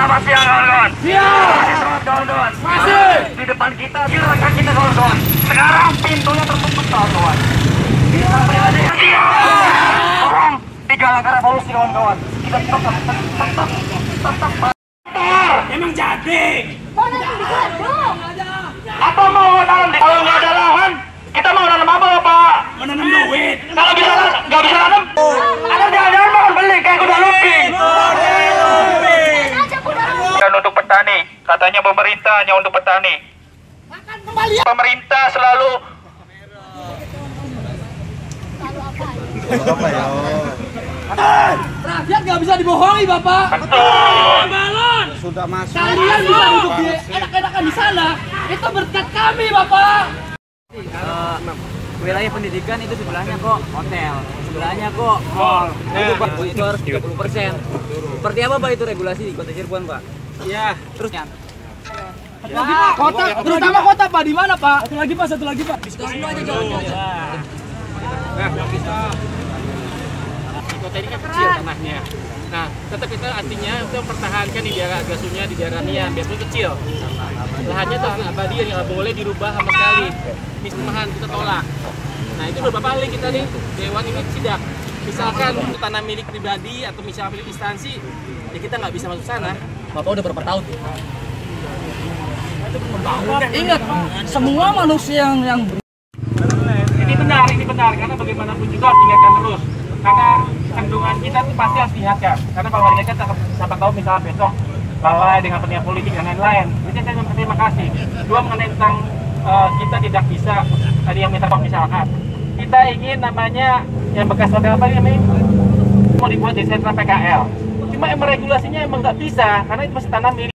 Selamat siang kawan-kawan. Siap. Masih semangat kawan-kawan. Masih. Di depan kita, di rekan kita kawan-kawan. Sekarang pintunya tertutup kawan-kawan. Kita sampai ada yang tolong 3 langkah revolusi kawan-kawan. Kita tetap. Emang jadi. Apa mau nanam? Kalau nggak ada lahan, kita mau nanam apa Pak? Menanam duit. Kalau bisa nggak bisa nanam, ada jangan mau beli kayak kuda lumping. Dan untuk petani, katanya pemerintah hanya untuk petani. Pemerintah selalu Rakyat nggak bisa dibohongi, Bapak. Balon. Sudah masuk. Kalian bisa duduk di enak-enakan di sana. Itu berkat kami, Bapak. Wilayah pendidikan itu sebelahnya kok hotel, sebelahnya kok mall. Itu harus 30%. Seperti apa Pak itu regulasi di Kota Cirebon, Pak? Ya, Terus ya. kota, terutama kota Pak, di mana Pak? Satu lagi Pak. Diskusi aja jalan-jalan. Kota ini kan kecil tanahnya. Nah, tetap kita artinya kita mempertahankan di daerah Agasunya, di daerah Nian, biarpun kecil. Lahannya itu lahan abadi yang nggak boleh dirubah sama sekali. Mismahan kita tolak. Nah, itu beberapa kali kita nih Dewan ini sidak. Misalkan untuk tanah milik pribadi atau misalnya milik instansi, ya kita nggak bisa masuk sana. Bapak udah berapa tahun? Ingat, semua manusia yang Ini benar, karena bagaimanapun juga harus diingatkan terus. Karena kandungan kita tuh pasti harus diingatkan. Karena kalau hari ini kan siapa tahu misalnya besok lalai dengan kepentingan politik dan lain-lain. Jadi saya berterima kasih. Dua mengenai tentang kita tidak bisa tadi yang minta misalkan. Kita ingin namanya yang bekas hotel apa namanya mau dibuat di sentra PKL. Cuma regulasinya emang nggak bisa karena itu masih tanah milik.